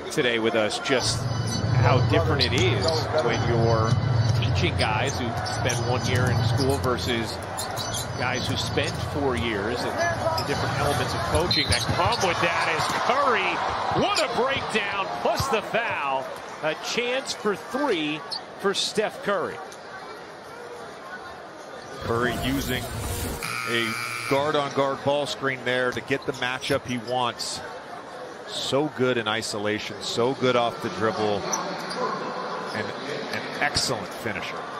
today with us just how different it is when you're teaching guys who spend 1 year in school versus guys who spend 4 years, and the different elements of coaching that come with that. Is Curry, what a breakdown, plus the foul. A chance for 3 for Steph Curry. Curry using a guard-on-guard ball screen there to get the matchup he wants. So good in isolation, so good off the dribble, and an excellent finisher.